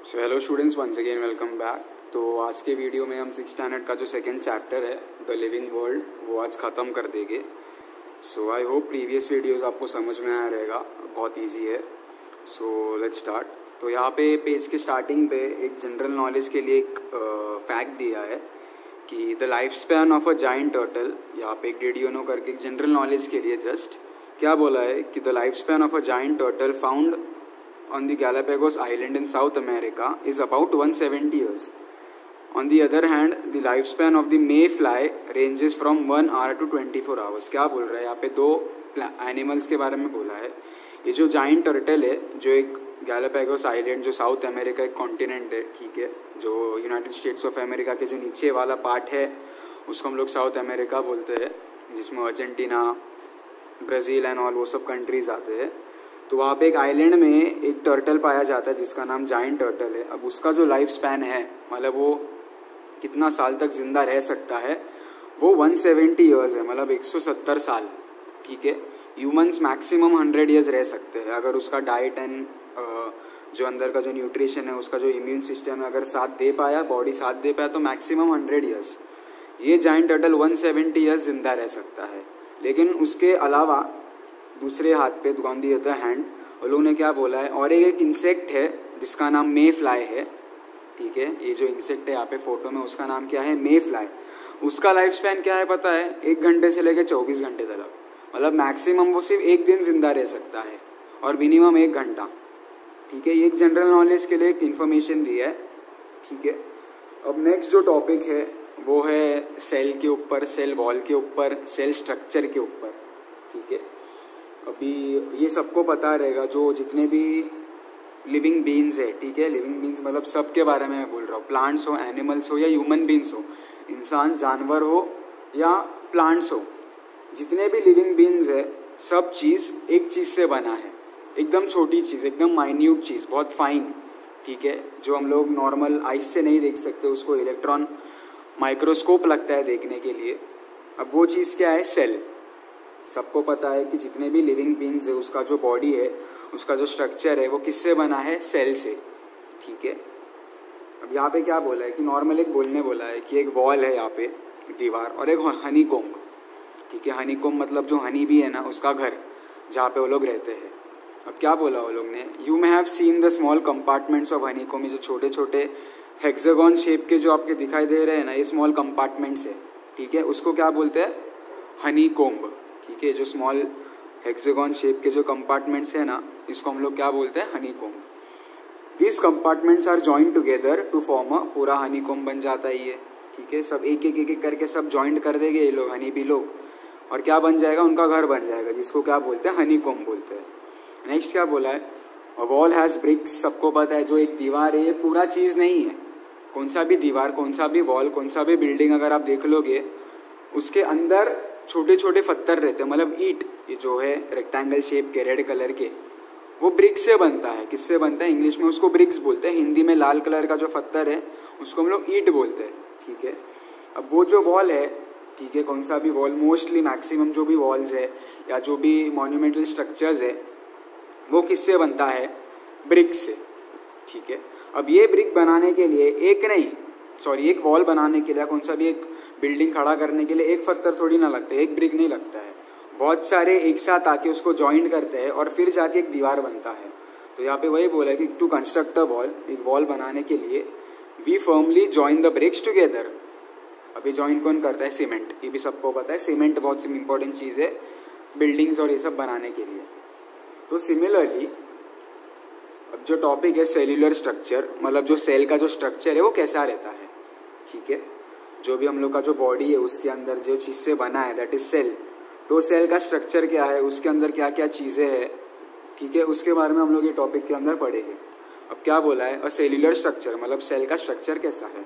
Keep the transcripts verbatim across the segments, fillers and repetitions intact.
सो hello students, once again welcome back. तो आज के वीडियो में हम सिक्स स्टैंडर्ड का जो सेकंड चैप्टर है द लिविंग वर्ल्ड वो आज ख़त्म कर देंगे। So I hope previous videos आपको समझ में आया रहेगा, बहुत इजी है। So let's start. तो यहाँ पे पेज के स्टार्टिंग पे एक जनरल नॉलेज के लिए एक फैक्ट uh, दिया है कि the lifespan of a giant turtle. यहाँ पे एक डेडियोनो करके एक जनरल नॉलेज के लिए जस्ट क्या बोला है कि the lifespan of a giant turtle found on the Galapagos Island in South America is about one hundred seventy years. On the other hand, the lifespan of the mayfly ranges from one hour to twenty-four hours. क्या बोल रहा है यहाँ पे? दो animals के बारे में बोला है। ये जो जाइंट टर्टल है, जो एक गैलापागोस आइलैंड जो साउथ अमेरिका एक कॉन्टिनेंट है, ठीक है, जो यूनाइटेड स्टेट्स ऑफ अमेरिका के जो नीचे वाला पार्ट है उसको हम लोग साउथ अमेरिका बोलते हैं, जिसमें अर्जेंटीना, ब्राज़ील एंड ऑल वो सब कंट्रीज आते हैं। तो वहाँ पे एक आइलैंड में एक टर्टल पाया जाता है जिसका नाम जाइंट टर्टल है। अब उसका जो लाइफ स्पैन है, मतलब वो कितना साल तक जिंदा रह सकता है, वो एक सौ सत्तर इयर्स है, मतलब एक सौ सत्तर साल, ठीक है। ह्यूमंस मैक्सिमम सौ इयर्स रह सकते हैं अगर उसका डाइट एंड जो अंदर का जो न्यूट्रिशन है, उसका जो इम्यून सिस्टम है अगर साथ दे पाया, बॉडी साथ दे पाया, तो मैक्सिमम सौ इयर्स ये जाइंट टर्टल एक सौ सत्तर इयर्स जिंदा रह सकता है। लेकिन उसके अलावा दूसरे हाथ पे ऑन दी अदर हैंड उन लोगों ने क्या बोला है, और एक, एक इंसेक्ट है जिसका नाम मे फ्लाई है, ठीक है। ये जो इंसेक्ट है यहाँ पे फोटो में, उसका नाम क्या है? Mayfly. उसका लाइफ स्पैन क्या है पता है? एक घंटे से लेकर चौबीस घंटे तक, मतलब मैक्सिमम वो सिर्फ एक दिन जिंदा रह सकता है और मिनिमम एक घंटा, ठीक है। ये एक जनरल नॉलेज के लिए एक इन्फॉर्मेशन दी है, ठीक है। अब नेक्स्ट जो टॉपिक है वो है सेल के ऊपर, सेल वॉल के ऊपर, सेल स्ट्रक्चर के ऊपर, ठीक है। अभी ये सबको पता रहेगा, जो जितने भी लिविंग बीइंग्स है, ठीक है, लिविंग बीइंग्स मतलब सब के बारे में मैं बोल रहा हूँ, प्लांट्स हो, एनिमल्स हो या ह्यूमन बीइंग्स हो, इंसान, जानवर हो या प्लांट्स हो, जितने भी लिविंग बीइंग्स है सब चीज़ एक चीज़ से बना है, एकदम छोटी चीज़, एकदम माइन्यूट चीज़, बहुत फाइन, ठीक है, जो हम लोग नॉर्मल आइज से नहीं देख सकते, उसको इलेक्ट्रॉन माइक्रोस्कोप लगता है देखने के लिए। अब वो चीज़ क्या है? सेल। सबको पता है कि जितने भी लिविंग बीइंग्स है उसका जो बॉडी है, उसका जो स्ट्रक्चर है वो किससे बना है? सेल से, ठीक है। अब यहाँ पे क्या बोला है कि नॉर्मल एक बोलने बोला है कि एक वॉल है यहाँ पे, दीवार, और एक हनी कोम्ब, ठीक है। हनी कोम्ब मतलब जो हनी भी है ना, उसका घर जहाँ पे वो लोग रहते हैं। अब क्या बोला वो लोग ने? You may have seen the small compartments of honeycomb. जो छोटे छोटे हेक्सागोन शेप के जो आपके दिखाई दे रहे हैं ना, ये स्मॉल कंपार्टमेंट्स है, ठीक है। उसको क्या बोलते हैं? हनी कोम्ब, ठीक है। जो स्मॉल हेक्सागोन शेप के जो कंपार्टमेंट्स है ना, इसको हम लोग क्या बोलते हैं? Honeycomb. This compartments are joint together to form a, पूरा हनी कोम्ब बन जाता है ये, ठीक है। सब एक एक एक एक करके सब जॉइंट कर देंगे ये लोग, हनी बी लोग, और क्या बन जाएगा? उनका घर बन जाएगा, जिसको क्या बोलते हैं? हनी कोम्ब बोलते हैं। नेक्स्ट क्या बोला है? A wall has bricks. सबको पता है जो एक दीवार है ये पूरा चीज़ नहीं है। कौन सा भी दीवार, कौन सा भी वॉल, कौन सा भी बिल्डिंग अगर आप देख लोगे, उसके अंदर छोटे छोटे पत्थर रहते हैं, मतलब ईंट, ये जो है रेक्टेंगल शेप के रेड कलर के, वो ब्रिक्स से बनता है। किससे बनता है? इंग्लिश में उसको ब्रिक्स बोलते हैं, हिंदी में लाल कलर का जो पत्थर है उसको हम लोग ईंट बोलते हैं, ठीक है। अब वो जो वॉल है, ठीक है, कौन सा भी वॉल, मोस्टली मैक्सिमम जो भी वॉल्स है या जो भी मॉन्यूमेंटल स्ट्रक्चर्स है वो किससे बनता है? ब्रिक्स से, ठीक है। अब ये ब्रिक बनाने के लिए एक नहीं, सॉरी एक वॉल बनाने के लिए, कौन सा भी एक बिल्डिंग खड़ा करने के लिए एक पत्थर थोड़ी ना लगता है, एक ब्रिक नहीं लगता है, बहुत सारे एक साथ आके उसको जॉइंट करते हैं और फिर जाके एक दीवार बनता है। तो यहाँ पे वही बोला है कि टू कंस्ट्रक्ट अ वॉल, एक वॉल बनाने के लिए we firmly join the bricks together. अभी जॉइन कौन करता है? सीमेंट। ये भी सबको पता है, सीमेंट बहुत इंपॉर्टेंट चीज़ है बिल्डिंग्स और ये सब बनाने के लिए। तो सिमिलरली अब जो टॉपिक है सेल्यूलर स्ट्रक्चर, मतलब जो सेल का जो स्ट्रक्चर है वो कैसा रहता है, ठीक है। जो भी हम लोग का जो बॉडी है उसके अंदर जो चीज़ से बना है दैट इज सेल। तो सेल का स्ट्रक्चर क्या है, उसके अंदर क्या क्या चीज़ें हैं, ठीक है, उसके बारे में हम लोग ये टॉपिक के अंदर पढ़ेंगे। अब क्या बोला है? अ सेल्यूलर स्ट्रक्चर, मतलब सेल का स्ट्रक्चर कैसा है?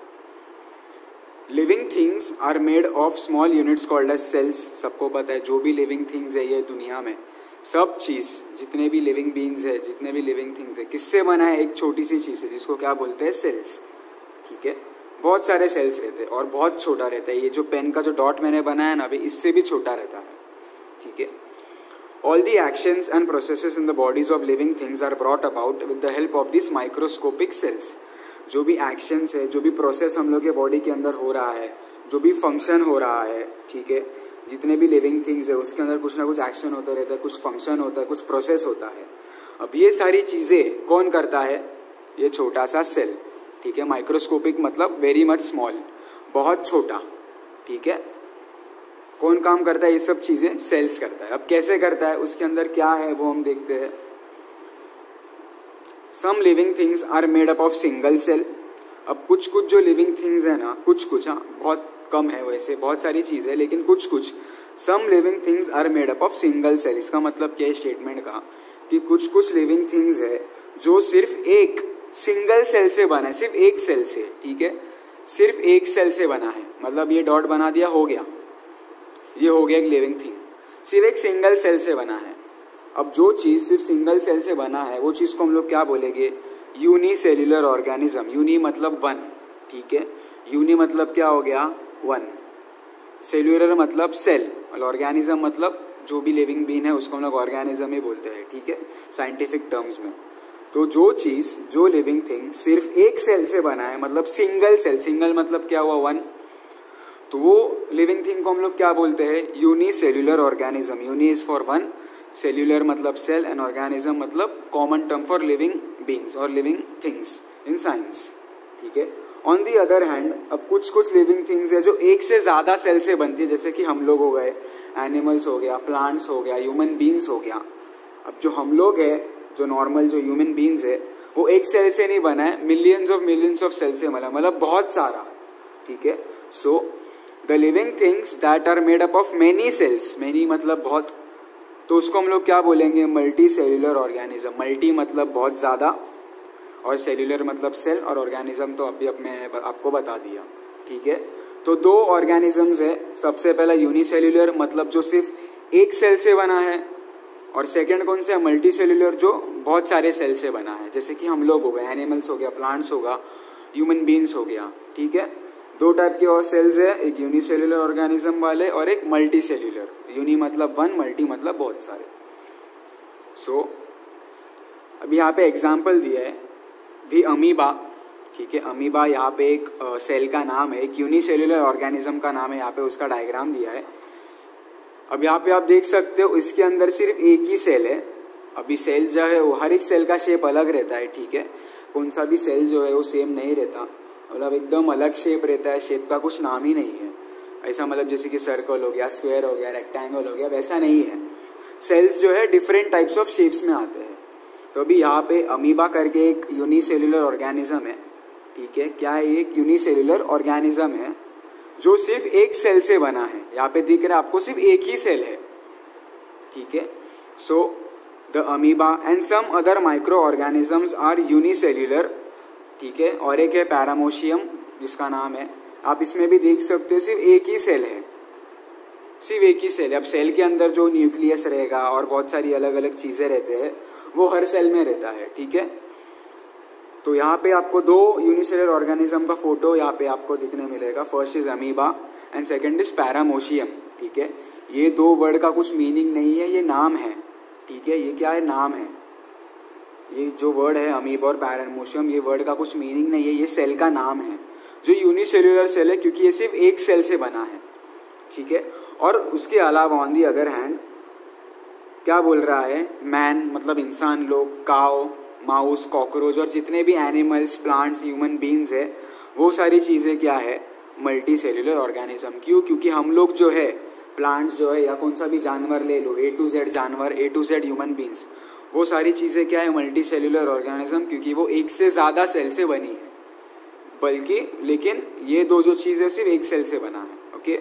Living things are made of small units called as cells. सबको पता है जो भी लिविंग थिंग्स है ये दुनिया में, सब चीज़, जितने भी लिविंग बीइंग्स है, जितने भी लिविंग थिंग्स है, किससे बना है? एक छोटी सी चीज़ है जिसको क्या बोलते हैं? सेल्स, ठीक है। बहुत सारे सेल्स रहते हैं और बहुत छोटा रहता है। ये जो पेन का जो डॉट मैंने बनाया ना अभी, इससे भी छोटा रहता है, ठीक है। All the actions and processes in the bodies of living things are brought about with the help of this microscopic cells. जो भी एक्शंस है, जो भी प्रोसेस हम लोग के बॉडी के अंदर हो रहा है, जो भी फंक्शन हो रहा है, ठीक है, जितने भी लिविंग थिंग्स है उसके अंदर कुछ ना कुछ एक्शन होता रहता है, कुछ फंक्शन होता है, कुछ प्रोसेस होता है। अब ये सारी चीज़ें कौन करता है? ये छोटा सा सेल, ठीक है, माइक्रोस्कोपिक मतलब वेरी मच स्मॉल, बहुत छोटा, ठीक है। कौन काम करता है? ये सब चीज़ें सेल्स करता है। अब कैसे करता है, उसके अंदर क्या है वो हम देखते हैं। Some living things are made up of single cell. अब कुछ कुछ जो लिविंग थिंग्स है ना, कुछ कुछ, हाँ बहुत कम है वैसे, बहुत सारी चीज़ें है, लेकिन कुछ कुछ, some living things are made up of single cell. इसका मतलब क्या है स्टेटमेंट का, कि कुछ कुछ लिविंग थिंग्स है जो सिर्फ एक सिंगल सेल से बना है, सिर्फ एक सेल से, ठीक है, सिर्फ एक सेल से बना है। मतलब ये डॉट बना दिया, हो गया, ये हो गया एक लिविंग थिंग, सिर्फ एक सिंगल सेल से बना है। अब जो चीज़ सिर्फ सिंगल सेल से बना है वो चीज़ को हम लोग क्या बोलेंगे? Unicellular organism. यूनि मतलब वन, ठीक है, यूनि मतलब क्या हो गया? वन। सेल्युलर मतलब सेल, और ऑर्गेनिज्म मतलब जो भी लिविंग बीन है उसको हम लोग ऑर्गेनिज्म ही बोलते हैं, ठीक है, साइंटिफिक टर्म्स में। तो जो चीज़, जो लिविंग थिंग सिर्फ एक सेल से बना है, मतलब सिंगल सेल, सिंगल मतलब क्या हुआ? वन, तो वो लिविंग थिंग को हम लोग क्या बोलते हैं? Unicellular organism. Uni is for one, cellular मतलब सेल, एंड ऑर्गेनिज्म मतलब common term for living beings और लिविंग थिंग्स इन साइंस, ठीक है। ऑन दी अदर हैंड, अब कुछ कुछ लिविंग थिंग्स है जो एक से ज़्यादा सेल से बनती है, जैसे कि हम लोग हो गए, एनिमल्स हो गया, प्लांट्स हो गया, ह्यूमन बींग्स हो गया। अब जो हम लोग है, जो नॉर्मल जो ह्यूमन बींग्स है, वो एक सेल से नहीं बना है, millions of millions of cell से बना, मतलब बहुत सारा, ठीक है। So the living things that are made up of many cells, many मतलब बहुत, तो उसको हम लोग क्या बोलेंगे? Multi cellular organism. मल्टी मतलब बहुत ज़्यादा, और सेल्युलर मतलब सेल, और ऑर्गेनिज्म तो अभी अब मैंने आपको बता दिया, ठीक है। तो दो ऑर्गेनिजम्स है, सबसे पहला यूनिसेल्युलर मतलब जो सिर्फ एक सेल से बना है, और सेकंड कौन सा? मल्टी सेल्युलर जो बहुत सारे सेल से बना है, जैसे कि हम लोग हो गए, एनिमल्स हो गया, प्लांट्स होगा, ह्यूमन बींग्स हो गया, ठीक है। दो टाइप के और सेल्स है, एक यूनिसेल्युलर ऑर्गेनिज्म वाले और एक मल्टी सेल्युलर। यूनि मतलब वन, मल्टी मतलब बहुत सारे। सो so, अभी यहाँ पे एग्जाम्पल दिया है, दी अमीबा, ठीक है। अमीबा यहाँ पे एक सेल uh, का नाम है, एक यूनिसेल्युलर ऑर्गेनिज्म का नाम है, यहाँ पे उसका डायग्राम दिया है। अब यहाँ पे आप देख सकते हो इसके अंदर सिर्फ एक ही सेल है। अभी सेल जो है वो हर एक सेल का शेप अलग रहता है, ठीक है, कौन सा भी सेल जो है वो सेम नहीं रहता, मतलब एकदम अलग शेप रहता है, शेप का कुछ नाम ही नहीं है ऐसा, मतलब जैसे कि सर्कल हो गया, स्क्वायर हो गया, रेक्टेंगल हो गया, वैसा नहीं है। सेल्स जो है डिफरेंट टाइप्स ऑफ शेप्स में आते हैं। तो अभी यहाँ पे अमीबा करके एक यूनिसेल्युलर ऑर्गेनिज्म है, ठीक है, क्या है? एक यूनिसेल्युलर ऑर्गेनिज्म है जो सिर्फ एक सेल से बना है। यहाँ पे दिख रहा है आपको सिर्फ एक ही सेल है, ठीक है। So the amoeba and some other micro organisms are unicellular, ठीक है। और एक है पैरामोशियम जिसका नाम है, आप इसमें भी देख सकते हो सिर्फ एक ही सेल है, सिर्फ एक ही सेल है। अब सेल के अंदर जो न्यूक्लियस रहेगा और बहुत सारी अलग अलग चीजें रहते हैं वो हर सेल में रहता है, ठीक है। तो यहाँ पे आपको दो यूनिसेलुलर ऑर्गेनिज्म का फोटो यहाँ पे आपको दिखने मिलेगा। First is amoeba and second is paramecium, ठीक है। ये दो वर्ड का कुछ मीनिंग नहीं है, ये नाम है, ठीक है, ये क्या है? नाम है। ये जो वर्ड है अमीबा और पैरामोशियम, ये वर्ड का कुछ मीनिंग नहीं है, ये सेल का नाम है जो यूनिसेल्युलर सेल है, क्योंकि ये सिर्फ एक सेल से बना है, ठीक है। और उसके अलावा ऑन दी अदर हैंड क्या बोल रहा है? मैन मतलब इंसान लोग, काव, माउस, कॉकरोच और जितने भी एनिमल्स, प्लांट्स, ह्यूमन बींग्स है, वो सारी चीज़ें क्या है? Multi cellular organism. क्यों? क्योंकि हम लोग जो है, प्लांट्स जो है या कौन सा भी जानवर ले लो, ए टू जेड जानवर, A to Z human beings, वो सारी चीज़ें क्या है? मल्टी सेल्युलर ऑर्गेनिज्म, क्योंकि वो एक से ज़्यादा सेल से बनी है। बल्कि लेकिन ये दो जो चीज़ है सिर्फ एक सेल से बना है, okay.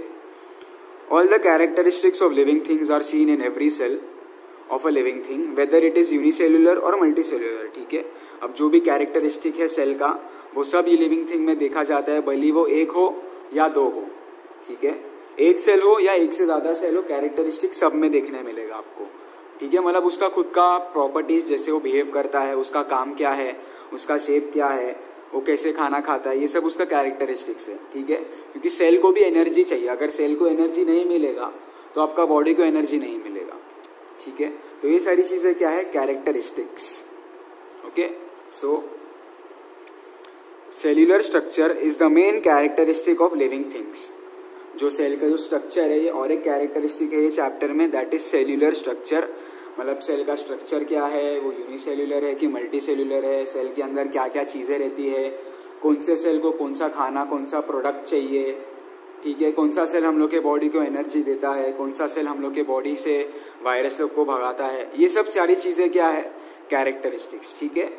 All the characteristics of living things are seen in every cell of a living thing whether it is unicellular और मल्टी सेल्युलर, ठीक है। अब जो भी कैरेक्टरिस्टिक है सेल का वो सब ये लिविंग थिंग में देखा जाता है, भले वो एक हो या दो हो, ठीक है। एक सेल हो या एक से ज़्यादा सेल हो, कैरेक्टरिस्टिक सब में देखने मिलेगा आपको, ठीक है। मतलब उसका खुद का प्रॉपर्टीज, जैसे वो बिहेव करता है, उसका काम क्या है, उसका शेप क्या है, वो कैसे खाना खाता है, ये सब उसका कैरेक्टरिस्टिक्स है, ठीक है। क्योंकि सेल को भी एनर्जी चाहिए, अगर सेल को एनर्जी नहीं मिलेगा तो आपका बॉडी को एनर्जी नहीं मिलेगा, ठीक है। तो ये सारी चीज़ें क्या है? Characteristics, okay. So cellular structure is the main characteristic of living things. जो सेल का जो स्ट्रक्चर है ये और एक कैरेक्टरिस्टिक है ये चैप्टर में, दैट इज सेल्यूलर स्ट्रक्चर। मतलब सेल का स्ट्रक्चर क्या है, वो यूनिसेल्यूलर है कि मल्टी सेल्यूलर है, सेल के अंदर क्या क्या चीज़ें रहती है, कौन से सेल को कौन सा खाना कौन सा प्रोडक्ट चाहिए, ठीक है, कौन सा सेल हम लोग के बॉडी को एनर्जी देता है, कौन सा सेल हम लोग के बॉडी से वायरस लोग को भगाता है, ये सब सारी चीज़ें क्या है, कैरेक्टरिस्टिक्स। ठीक है,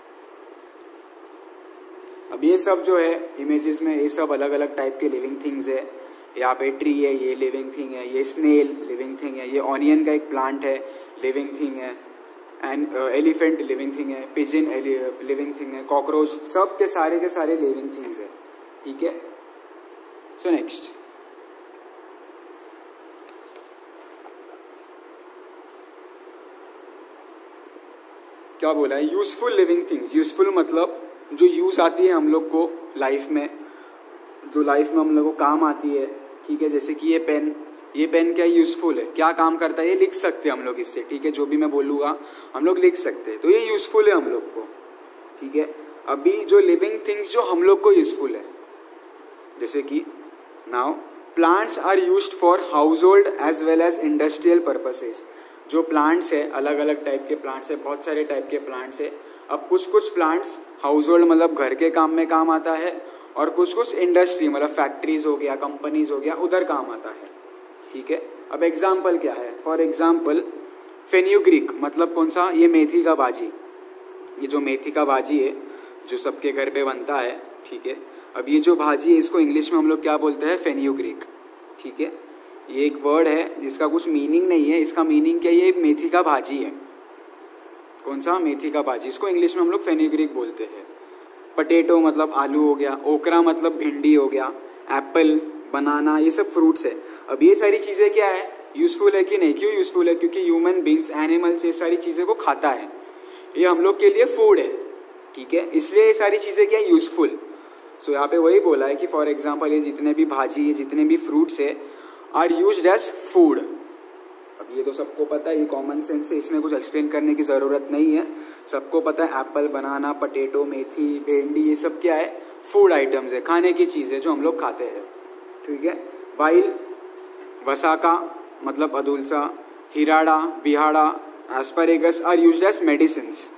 अब ये सब जो है इमेजेस में ये सब अलग अलग टाइप के लिविंग थिंग्स है। यहाँ पे ट्री है, ये लिविंग थिंग है, ये स्नेल लिविंग थिंग है, ये ऑनियन का एक प्लांट है लिविंग थिंग है, एंड एलिफेंट लिविंग थिंग है, पिजन लिविंग थिंग है, कॉकरोच, सब के सारे के सारे लिविंग थिंग्स है। ठीक है, सो नेक्स्ट क्या बोला है, यूजफुल लिविंग थिंग्स। यूजफुल मतलब जो यूज आती है हम लोग को लाइफ में, जो लाइफ में हम लोग को काम आती है। ठीक है, जैसे कि ये पेन, ये पेन क्या यूजफुल है, क्या काम करता है, ये लिख सकते हैं हम लोग इससे। ठीक है, जो भी मैं बोलूँगा हम लोग लिख सकते हैं, तो ये यूजफुल है हम लोग को। ठीक है, अभी जो लिविंग थिंग्स जो हम लोग को यूजफुल है, जैसे कि now plants are used for household as well as industrial purposes. जो प्लांट्स है, अलग अलग टाइप के प्लांट्स है, बहुत सारे टाइप के प्लांट्स है। अब कुछ कुछ प्लांट्स हाउस होल्ड मतलब घर के काम में काम आता है, और कुछ कुछ इंडस्ट्री मतलब फैक्ट्रीज हो गया, कंपनीज हो गया, उधर काम आता है। ठीक है, अब एग्जाम्पल क्या है, फॉर एग्जाम्पल फेन्यूग्रीक मतलब कौन सा, ये मेथी का भाजी, ये जो मेथी का भाजी है जो सबके घर पे बनता है। ठीक है, अब ये जो भाजी है इसको इंग्लिश में हम लोग क्या बोलते हैं, फेन्यूग्रीक। ठीक है, ये एक वर्ड है जिसका कुछ मीनिंग नहीं है, इसका मीनिंग क्या है, ये मेथी का भाजी है। कौन सा, मेथी का भाजी, इसको इंग्लिश में हम लोग फेन्यूग्रीक बोलते हैं। पटेटो मतलब आलू हो गया, ओकरा मतलब भिंडी हो गया, एप्पल, बनाना, ये सब फ्रूट्स है। अब ये सारी चीज़ें क्या है, यूजफुल है कि नहीं, क्यों यूजफुल है, क्योंकि ह्यूमन बींग्स, एनिमल्स ये सारी चीज़ें को खाता है, ये हम लोग के लिए फूड है। ठीक है, इसलिए ये सारी चीज़ें क्या है, यूजफुल। सो यहाँ पे वही बोला है कि फॉर एग्जाम्पल ये जितने भी भाजी, ये जितने भी फ्रूट्स है आर यूज्ड एज फूड। अब ये तो सबको पता है, ये कॉमन सेंस है, इसमें कुछ एक्सप्लेन करने की ज़रूरत नहीं है, सबको पता है। एप्पल, बनाना, पटेटो, मेथी, भिंडी, ये सब क्या है, फूड आइटम्स है, खाने की चीज़ जो हम लोग खाते हैं। ठीक है, वाइल वसाका मतलब अदुलसा, हिराड़ा, बिहाड़ा, asparagus are used as medicines.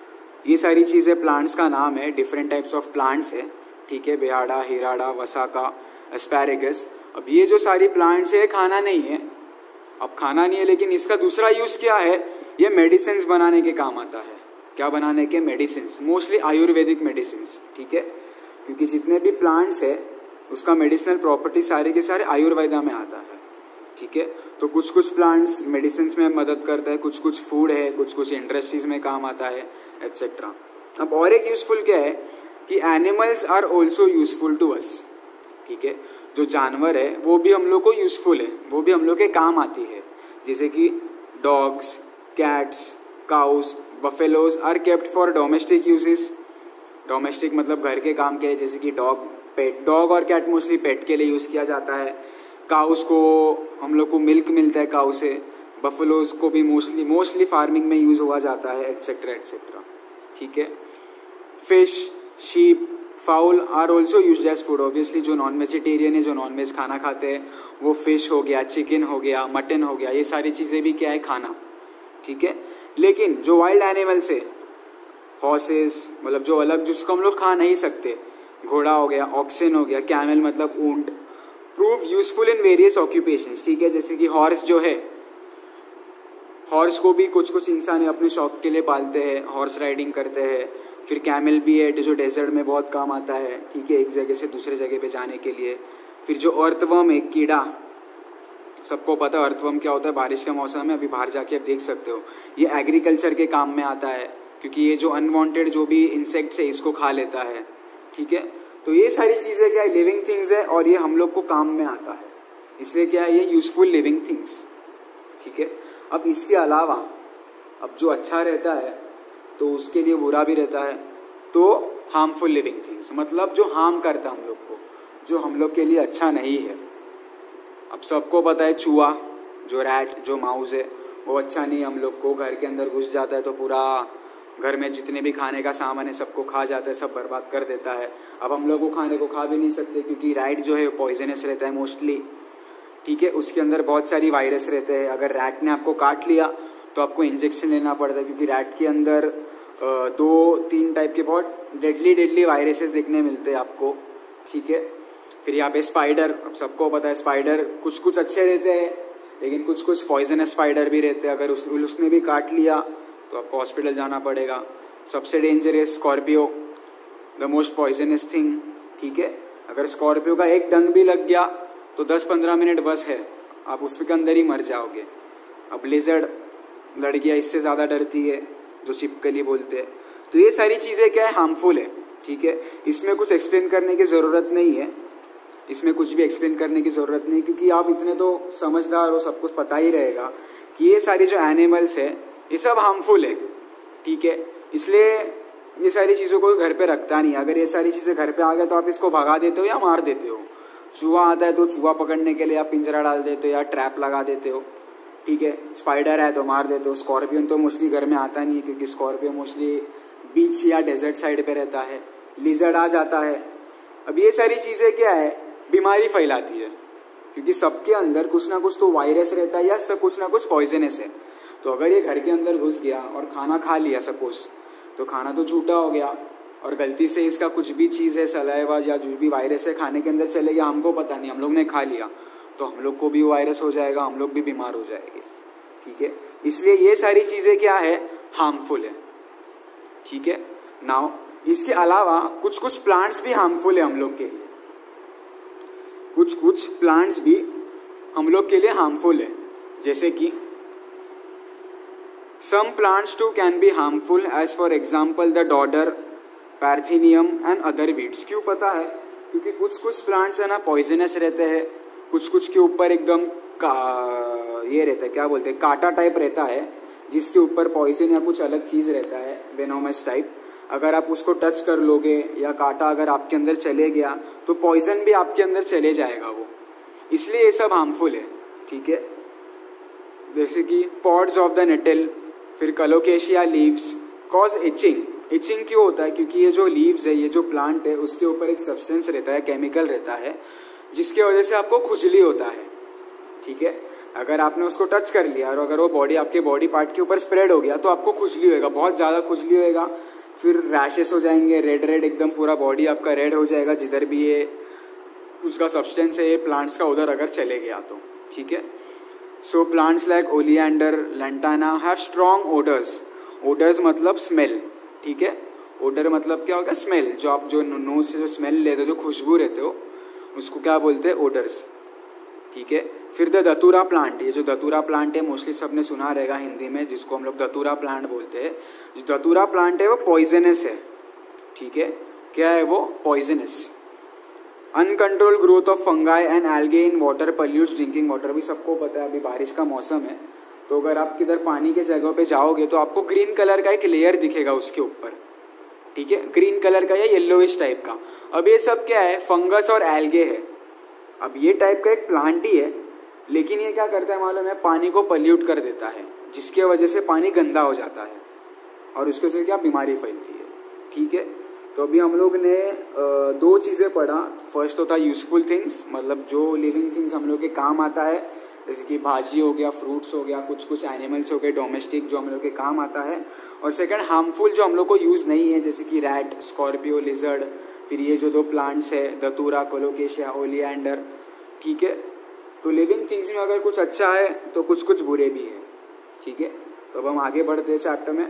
ये सारी चीज़ें प्लांट्स का नाम है, डिफरेंट टाइप्स ऑफ प्लांट्स है। ठीक है, बिहाड़ा, हिराड़ा, वसाका, एस्पैरेगस। अब ये जो सारी प्लांट्स है खाना नहीं है, अब खाना नहीं है, लेकिन इसका दूसरा यूज़ क्या है, ये मेडिसिन्स बनाने के काम आता है। क्या बनाने के, मेडिसिन्स, मोस्टली आयुर्वेदिक मेडिसिन्स। ठीक है, क्योंकि जितने भी प्लांट्स है उसका मेडिसिनल प्रॉपर्टी सारे के सारे आयुर्वेदा में आता है। ठीक है, तो कुछ कुछ प्लांट्स मेडिसिन्स में मदद करता है, कुछ कुछ फूड है, कुछ कुछ इंडस्ट्रीज में काम आता है, एट्सेट्रा। अब और एक यूजफुल क्या है कि animals are also useful to us. ठीक है, जो जानवर है वो भी हम लोग को यूजफुल है, वो भी हम लोग के काम आती है। जैसे कि dogs, cats, cows, buffaloes are kept for domestic uses. Domestic मतलब घर के काम के, जैसे कि डॉग, पेट, डॉग और कैट मोस्टली पेट के लिए यूज़ किया जाता है। काउस को हम लोग को मिल्क मिलता है काउ से, बफेलोज को भी मोस्टली मोस्टली फार्मिंग में यूज़ हुआ जाता है, एट्सेट्रा एट्सेट्रा। ठीक है, fish, sheep, fowl are also use as food. Obviously जो नॉन वेजिटेरियन है, जो नॉन वेज खाना खाते हैं, वो फिश हो गया, चिकन हो गया, मटन हो गया, ये सारी चीज़ें भी क्या है, खाना। ठीक है, लेकिन जो वाइल्ड एनिमल्स है, हॉर्सेस मतलब जो अलग, जिसको हम लोग खा नहीं सकते, घोड़ा हो गया, ऑक्सन हो गया, कैमल मतलब ऊंट, prove useful in various occupations. ठीक है, जैसे कि हॉर्स जो है, हॉर्स को भी कुछ कुछ इंसान अपने शौक के लिए पालते हैं, हॉर्स राइडिंग करते हैं। फिर कैमल भी है जो डेजर्ट में बहुत काम आता है। ठीक है, एक जगह से दूसरे जगह पे जाने के लिए। फिर जो अर्थवर्म है, कीड़ा, सबको पता है अर्थवर्म क्या होता है, बारिश का मौसम है, अभी बाहर जाके आप देख सकते हो, ये एग्रीकल्चर के काम में आता है, क्योंकि ये जो अनवांटेड जो भी इंसेक्ट्स है इसको खा लेता है। ठीक है, तो ये सारी चीज़ें क्या है, लिविंग थिंग्स है, और ये हम लोग को काम में आता है, इसलिए क्या है, ये यूजफुल लिविंग थिंग्स। ठीक है, अब इसके अलावा अब जो अच्छा रहता है तो उसके लिए बुरा भी रहता है। तो हार्मफुल लिविंग थिंग्स मतलब जो हार्म करता है हम लोग को, जो हम लोग के लिए अच्छा नहीं है। अब सबको पता है चूहा, जो रैट, जो माउस है, वो अच्छा नहीं है हम लोग को, घर के अंदर घुस जाता है तो पूरा घर में जितने भी खाने का सामान है सबको खा जाता है, सब बर्बाद कर देता है। अब हम लोग वो खाने को खा भी नहीं सकते क्योंकि रैट जो है पॉइजनस रहता है मोस्टली, ठीक है। उसके अंदर बहुत सारी वायरस रहते हैं। अगर रैट ने आपको काट लिया तो आपको इंजेक्शन लेना पड़ता है क्योंकि रैट के अंदर दो तीन टाइप के बहुत डेडली डेडली वायरसेस देखने मिलते हैं आपको, ठीक है। फिर यहाँ पे स्पाइडर, अब सबको पता है स्पाइडर कुछ कुछ अच्छे रहते हैं लेकिन कुछ कुछ पॉइजनस स्पाइडर भी रहते हैं। अगर उस, उसने भी काट लिया तो आपको हॉस्पिटल जाना पड़ेगा। सबसे dangerous scorpio, the most poisonous thing, ठीक है। अगर स्कॉर्पियो का एक डंक भी लग गया तो दस पंद्रह मिनट बस है, आप उसके अंदर ही मर जाओगे। अब लिजर्ड, लड़कियाँ इससे ज़्यादा डरती है जो छिपकली बोलते हैं। तो ये सारी चीज़ें क्या है, हार्मफुल है, ठीक है। इसमें कुछ एक्सप्लेन करने की ज़रूरत नहीं है, इसमें कुछ भी एक्सप्लेन करने की ज़रूरत नहीं क्योंकि आप इतने तो समझदार हो, सब कुछ पता ही रहेगा कि ये सारी जो एनिमल्स है ये सब हार्मफुल है, ठीक है। इसलिए ये सारी चीज़ों को घर पे रखता नहीं। अगर ये सारी चीज़ें घर पे आ गए तो आप इसको भगा देते हो या मार देते हो। चूहा आता है तो चूहा पकड़ने के लिए आप पिंजरा डाल देते हो या ट्रैप लगा देते हो, ठीक है। स्पाइडर है तो मार देते हो। स्कॉर्पियन तो मोस्टली घर में आता नहीं है क्योंकि स्कॉर्पियन मोस्टली बीच या डेजर्ट साइड पे रहता है। लिजर्ड आ जाता है। अब ये सारी चीज़ें क्या है, बीमारी फैलाती है क्योंकि सबके अंदर कुछ ना कुछ तो वायरस रहता है या सब कुछ ना कुछ पॉइजनस है। तो अगर ये घर के अंदर घुस गया और खाना खा लिया सपोज, तो खाना तो झूठा हो गया और गलती से इसका कुछ भी चीज़ है, सलाइवा या जो भी वायरस है खाने के अंदर चले गया, हमको पता नहीं, हम लोग ने खा लिया तो हम लोग को भी वायरस हो जाएगा, हम लोग भी बीमार हो जाएंगे, ठीक है। इसलिए ये सारी चीज़ें क्या है, हार्मफुल है, ठीक है। नाउ इसके अलावा कुछ कुछ प्लांट्स भी हार्मफुल है हम लोग के लिए, कुछ कुछ प्लांट्स भी हम लोग के लिए हार्मफुल है। जैसे कि some plants too can be harmful as for example the dodder, parthenium and other weeds. क्यों पता है, क्योंकि कुछ कुछ प्लांट्स है ना पॉइजनस रहते हैं, कुछ कुछ के ऊपर एकदम का ये रहता है, क्या बोलते हैं, कांटा टाइप रहता है जिसके ऊपर पॉइजन या कुछ अलग चीज़ रहता है, वेनोमस टाइप। अगर आप उसको टच कर लोगे या कांटा अगर आपके अंदर चले गया तो पॉइजन भी आपके अंदर चले जाएगा वो, इसलिए ये सब हार्मफुल है, ठीक है। जैसे कि पॉड्स ऑफ द नेटल, फिर colocasia leaves cause itching. Itching क्यों होता है, क्योंकि ये जो लीव्स है, ये जो प्लांट है, उसके ऊपर एक सब्सटेंस रहता है, केमिकल रहता है, जिसके वजह से आपको खुजली होता है, ठीक है। अगर आपने उसको टच कर लिया और अगर वो बॉडी आपके बॉडी पार्ट के ऊपर स्प्रेड हो गया तो आपको खुजली होएगा, बहुत ज़्यादा खुजली होएगा, फिर रैशेस हो जाएंगे, रेड रेड एकदम पूरा बॉडी आपका रेड हो जाएगा जिधर भी ये उसका सब्सटेंस है ये प्लांट्स का उधर अगर चले गया तो, ठीक है। So plants like oleander, lantana have strong odours. Odours मतलब स्मेल, ठीक है। ओडर मतलब क्या होगा, स्मेल। जो आप जो नोज से जो स्मेल लेते हो, जो खुशबू रहते हो, उसको क्या बोलते हैं, ओडर्स, ठीक है। फिर द दतूरा प्लांट, ये जो दतूरा प्लांट है मोस्टली सबने सुना रहेगा हिंदी में, जिसको हम लोग दतूरा प्लांट बोलते हैं। जो दतूरा प्लांट है वो पॉइजनस है, ठीक है। क्या है वो, poisonous. Uncontrol growth of fungi and algae in water pollutes drinking water. भी सबको पता है अभी बारिश का मौसम है, तो अगर आप किधर पानी के जगह पे जाओगे तो आपको ग्रीन कलर का एक लेयर दिखेगा उसके ऊपर, ठीक है, ग्रीन कलर का या येलोइश टाइप का। अब ये सब क्या है, फंगस और एल्गे है। अब ये टाइप का एक प्लांट ही है, लेकिन ये क्या करता है मालूम है, पानी को पल्यूट कर देता है, जिसके वजह से पानी गंदा हो जाता है और उसके से क्या बीमारी फैलती है, ठीक है। तो अभी हम लोग ने दो चीज़ें पढ़ा। फर्स्ट होता है यूजफुल थिंग्स, मतलब जो लिविंग थिंग्स हम लोग के काम आता है, जैसे कि भाजी हो गया, फ्रूट्स हो गया, कुछ कुछ एनिमल्स हो गए डोमेस्टिक जो हम लोग के काम आता है। और सेकंड हार्मफुल जो हम लोग को यूज़ नहीं है, जैसे कि रैट, स्कॉर्पियो, लिजर्ड, फिर ये जो दो प्लांट्स है दतूरा, कोलोकेशिया, ओलियंडर, ठीक है। तो लिविंग थिंग्स में अगर कुछ अच्छा है तो कुछ कुछ बुरे भी है, ठीक है। तो अब हम आगे बढ़ते हैं चैप्टर में।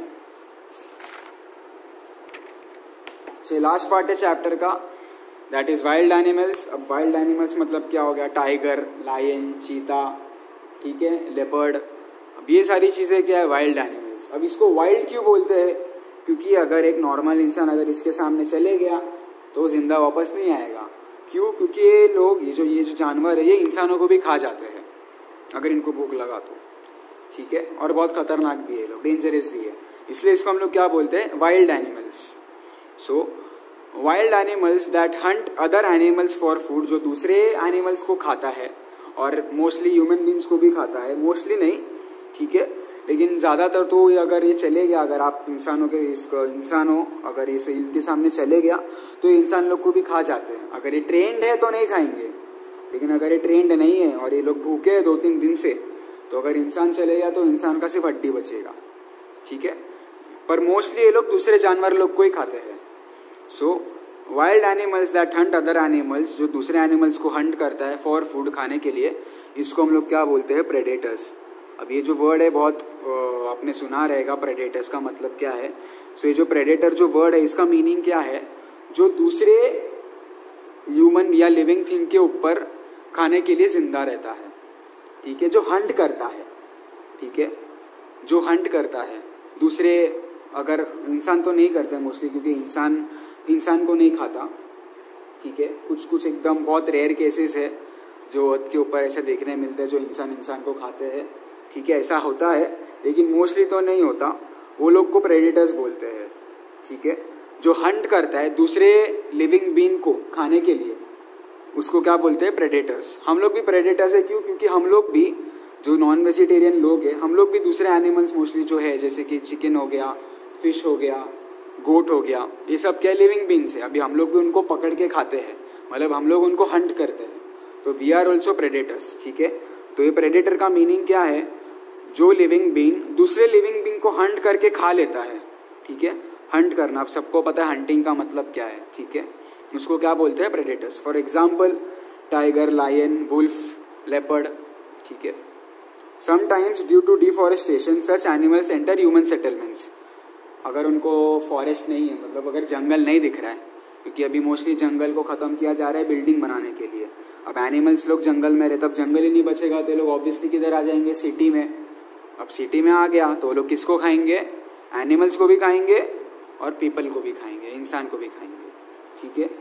से लास्ट पार्ट है चैप्टर का, दैट इज वाइल्ड एनिमल्स। अब वाइल्ड एनिमल्स मतलब क्या हो गया, टाइगर, लायन, चीता, ठीक है, लेपर्ड। अब ये सारी चीज़ें क्या है, वाइल्ड एनिमल्स। अब इसको वाइल्ड क्यों बोलते हैं, क्योंकि अगर एक नॉर्मल इंसान अगर इसके सामने चले गया तो जिंदा वापस नहीं आएगा। क्यों, क्योंकि ये लोग, ये जो ये जो जानवर है, ये इंसानों को भी खा जाते हैं अगर इनको भूख लगा तो, ठीक है। और बहुत खतरनाक भी है, लोग डेंजरस भी है, इसलिए इसको हम लोग क्या बोलते हैं, wild animals. So wild animals that hunt other animals for food, जो दूसरे एनिमल्स को खाता है और मोस्टली ह्यूमन बींग्स को भी खाता है, मोस्टली नहीं, ठीक है। लेकिन ज़्यादातर तो ये अगर ये चले गया, अगर आप इंसानों के इसको इंसान हो, अगर ये इनके सामने चले गया तो इंसान लोग को भी खा जाते हैं। अगर ये ट्रेंड है तो नहीं खाएंगे, लेकिन अगर ये ट्रेंड नहीं है और ये लोग भूखे हैं दो तीन दिन से, तो अगर इंसान चले गया तो इंसान का सिर्फ हड्डी बचेगा, ठीक है। पर मोस्टली ये लोग दूसरे जानवर लोग को ही खाते हैं। So wild animals that hunt other animals, जो दूसरे एनिमल्स को हंट करता है फॉर फूड, खाने के लिए, इसको हम लोग क्या बोलते हैं? प्रेडेटर्स। अब ये जो वर्ड है बहुत आपने सुना रहेगा, प्रेडेटर्स का मतलब क्या है। सो so, ये जो प्रेडेटर जो वर्ड है इसका मीनिंग क्या है? जो दूसरे ह्यूमन या लिविंग थिंग के ऊपर खाने के लिए जिंदा रहता है, ठीक है, जो हंट करता है, ठीक है, जो हंट करता है दूसरे, अगर इंसान तो नहीं करते मोस्टली, क्योंकि इंसान इंसान को नहीं खाता, ठीक है। कुछ कुछ एकदम बहुत रेयर केसेस है जो अर्थ के ऊपर ऐसे देखने मिलते हैं जो इंसान इंसान को खाते हैं, ठीक है, ऐसा होता है, लेकिन मोस्टली तो नहीं होता। वो लोग को प्रेडेटर्स बोलते हैं, ठीक है। जो हंट करता है दूसरे लिविंग बीइंग को खाने के लिए, उसको क्या बोलते हैं? प्रेडेटर्स। हम लोग भी प्रेडेटर्स है, क्यों? क्योंकि हम लोग भी जो नॉन वेजिटेरियन लोग हैं, हम लोग भी दूसरे एनिमल्स मोस्टली जो है, जैसे कि चिकन हो गया, फिश हो गया, गोट हो गया, ये सब क्या लिविंग बीइंग्स है। अभी हम लोग भी उनको पकड़ के खाते हैं, मतलब हम लोग उनको हंट करते हैं, तो वी आर ऑल्सो प्रेडेटर्स, ठीक है। तो ये प्रेडेटर का मीनिंग क्या है? जो लिविंग बीइंग दूसरे लिविंग बीइंग को हंट करके खा लेता है, ठीक है। हंट करना, आप सबको पता है हंटिंग का मतलब क्या है, ठीक है, उसको क्या बोलते हैं? Predators. For example tiger, lion, wolf, leopard, ठीक है। Sometimes due to deforestation such animals enter human settlements. अगर उनको फॉरेस्ट नहीं है, मतलब अगर जंगल नहीं दिख रहा है, क्योंकि अभी मोस्टली जंगल को ख़त्म किया जा रहा है बिल्डिंग बनाने के लिए। अब एनिमल्स लोग जंगल में रहे, तब जंगल ही नहीं बचेगा, तो लोग ऑब्वियसली किधर आ जाएंगे? सिटी में। अब सिटी में आ गया तो लोग किसको खाएंगे? एनिमल्स को भी खाएंगे और पीपल को भी खाएंगे, इंसान को भी खाएंगे, ठीक है।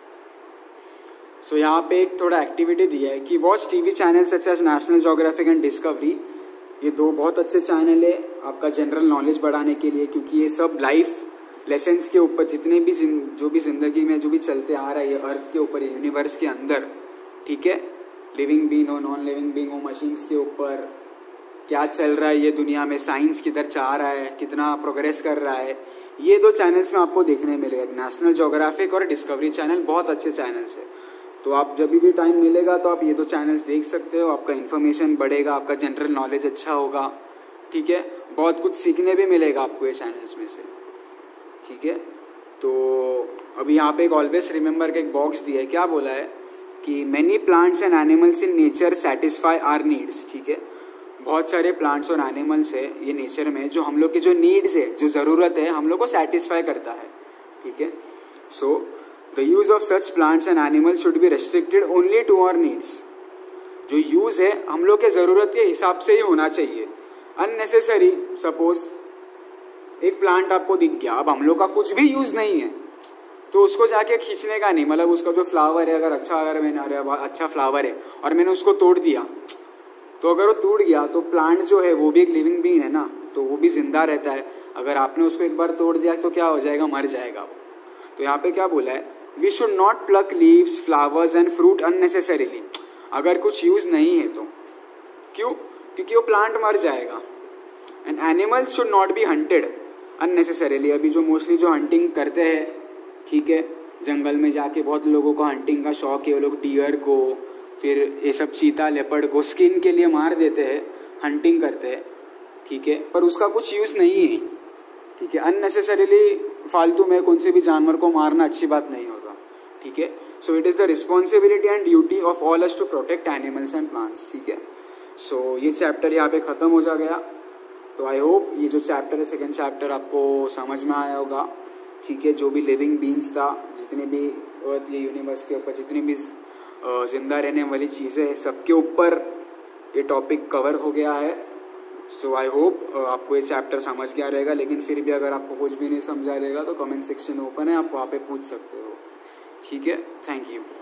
सो so, यहाँ पे एक थोड़ा एक्टिविटी दिया है कि watch TV channel such as National Geographic and Discovery. ये दो बहुत अच्छे चैनल है आपका जनरल नॉलेज बढ़ाने के लिए, क्योंकि ये सब लाइफ लेसन्स के ऊपर, जितने भी जो भी जिंदगी में जो भी चलते आ रहा है अर्थ के ऊपर, यूनिवर्स के अंदर, ठीक है, लिविंग बीइंग हो, नॉन लिविंग बीइंग हो, मशीन्स के ऊपर क्या चल रहा है ये दुनिया में, साइंस किधर चाह रहा है, कितना प्रोग्रेस कर रहा है, ये दो चैनल्स में आपको देखने मिलेगा। नेशनल ज्योग्राफिक और डिस्कवरी चैनल बहुत अच्छे चैनल्स है, तो आप जब भी टाइम मिलेगा तो आप ये दो चैनल्स देख सकते हो। आपका इन्फॉर्मेशन बढ़ेगा, आपका जनरल नॉलेज अच्छा होगा, ठीक है, बहुत कुछ सीखने भी मिलेगा आपको ये चैनल्स में से, ठीक है। तो अभी यहाँ पे एक ऑलवेज रिमेंबर का एक बॉक्स दिया है, क्या बोला है कि many plants and animals in nature satisfy our needs, ठीक है। बहुत सारे प्लांट्स और एनिमल्स है ये नेचर में जो हम लोग के जो नीड्स है, जो ज़रूरत है, हम लोग को सेटिस्फाई करता है, ठीक है। So the use of such plants and animals should be restricted only to our needs. जो यूज है हम लोग के ज़रूरत के हिसाब से ही होना चाहिए। अननेसेसरी, सपोज एक प्लांट आपको दिख गया, अब हम लोग का कुछ भी यूज नहीं है, तो उसको जाके खींचने का नहीं, मतलब उसका जो फ्लावर है, अगर अच्छा अगर मैंने अच्छा फ्लावर है और मैंने उसको तोड़ दिया, तो अगर वो टूट गया तो प्लांट जो है वो भी एक लिविंग बीइंग है ना, तो वो भी जिंदा रहता है। अगर आपने उसको एक बार तोड़ दिया तो क्या हो जाएगा? मर जाएगा वो। तो यहाँ पे क्या बोला है? We should not pluck leaves, flowers and fruit unnecessarily. अगर कुछ यूज नहीं है तो क्यों? क्योंकि वो प्लांट मर जाएगा। And animals should not be hunted unnecessarily. अभी जो मोस्टली जो हंटिंग करते हैं, ठीक है, जंगल में जाके बहुत लोगों को हंटिंग का शौक है, वो लोग डियर को, फिर ये सब चीता, लेपर्ड को स्किन के लिए मार देते हैं, हंटिंग करते हैं, ठीक है, पर उसका कुछ यूज़ नहीं है, ठीक है। अननेसेसरीली फालतू में कौन से भी जानवर को मारना अच्छी बात नहीं होता, ठीक है। So it is the responsibility and duty of all us to protect animals and plants, ठीक है। सो ये चैप्टर यहाँ पे ख़त्म हो जा गया। तो आई होप ये जो चैप्टर है, सेकेंड चैप्टर, आपको समझ में आया होगा, ठीक है। जो भी लिविंग बीइंग्स था, जितने भी अर्थ, ये यूनिवर्स के ऊपर जितनी भी जिंदा रहने वाली चीज़ें हैं, सबके ऊपर ये टॉपिक कवर हो गया है। सो आई होप आपको ये चैप्टर समझ गया रहेगा, लेकिन फिर भी अगर आपको कुछ भी नहीं समझा रहेगा तो कमेंट सेक्शन ओपन है, आप वहाँ पे पूछ सकते हो, ठीक है। Thank you.